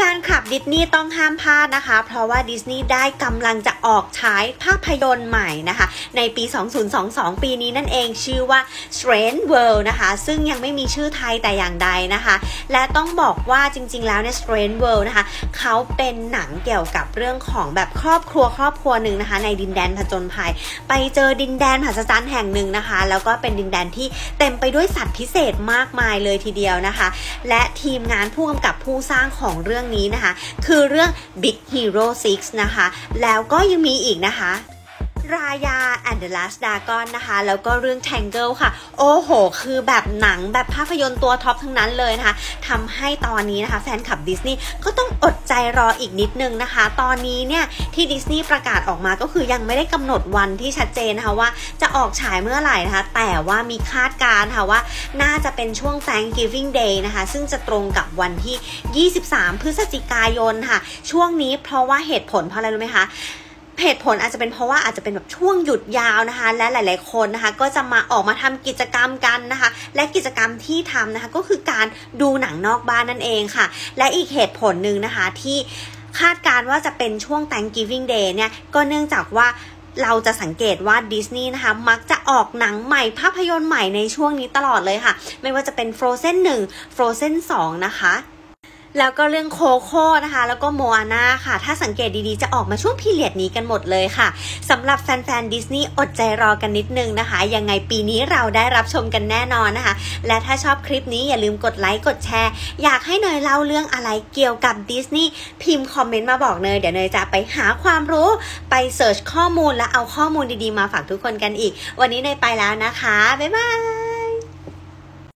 นคลับดิสนีย์ต้องห้ามพลาดนะคะเพราะว่าดิสนีย์ได้กำลังจะออกฉายภาพยนตร์ใหม่นะคะในปี 2022 ปีนี้นั่นเองชื่อว่า Strange World นะคะซึ่งยังไม่มีชื่อไทยแต่อย่างใดนะคะและต้องบอกว่าจริงๆแล้วเนี่ย Strange World นะคะเขาเป็นหนังเกี่ยวกับเรื่องของแบบครอบครัวหนึ่งนะคะในดินแดนผจญภัยไปเจอดินแดนมหัศจรรย์แห่งหนึ่งนะคะแล้วก็เป็นดินแดนที่เต็มไปด้วยสัตว์พิเศษมากมายเลยทีเดียวนะคะและทีมงานผู้กำกับผู้สร้างของเรื่องนี้นะคะคือเรื่อง Big Hero 6 นะคะแล้วก็ยังมีอีกนะคะรายา and the Last Dragon นะคะแล้วก็เรื่อง Tangle ค่ะโอ้โหคือแบบหนังแบบภาพยนตร์ตัวท็อปทั้งนั้นเลยนะคะทำให้ตอนนี้นะคะแฟนคลับดิสนีย์ก็ต้องอดใจรออีกนิดนึงนะคะตอนนี้เนี่ยที่ดิสนีย์ประกาศออกมาก็คือยังไม่ได้กำหนดวันที่ชัดเจนนะคะว่าจะออกฉายเมื่อไหร่นะคะแต่ว่ามีคาดการณ์ค่ะว่าน่าจะเป็นช่วง Thanksgiving Day นะคะซึ่งจะตรงกับวันที่23 พฤศจิกายนค่ะช่วงนี้เพราะว่าเหตุผลเพราะอะไรรู้ไหมคะเหตุผลอาจจะเป็นเพราะว่าอาจจะเป็นแบบช่วงหยุดยาวนะคะและหลายๆคนนะคะก็จะมาออกมาทำกิจกรรมกันนะคะและกิจกรรมที่ทำนะคะก็คือการดูหนังนอกบ้านนั่นเองค่ะและอีกเหตุผลหนึ่งนะคะที่คาดการณ์ว่าจะเป็นช่วง Thanksgiving Day เนี่ยก็เนื่องจากว่าเราจะสังเกตว่าดิสนีย์นะคะมักจะออกหนังใหม่ภาพยนตร์ใหม่ในช่วงนี้ตลอดเลยค่ะไม่ว่าจะเป็น Frozen 1 Frozen 2 นะคะแล้วก็เรื่องโคโค่นะคะแล้วก็โมอาน่าค่ะถ้าสังเกตดีๆจะออกมาช่วงพีเรียดนี้กันหมดเลยค่ะสำหรับแฟนๆดิสนีย์อดใจรอกันนิดนึงนะคะยังไงปีนี้เราได้รับชมกันแน่นอนนะคะและถ้าชอบคลิปนี้อย่าลืมกดไลค์กดแชร์อยากให้เนยเล่าเรื่องอะไรเกี่ยวกับดิสนีย์พิมพ์คอมเมนต์มาบอกเนยเดี๋ยวเนยจะไปหาความรู้ไปเสิร์ชข้อมูลและเอาข้อมูลดีๆมาฝากทุกคนกันอีกวันนี้เนยไปแล้วนะคะบ๊ายบาย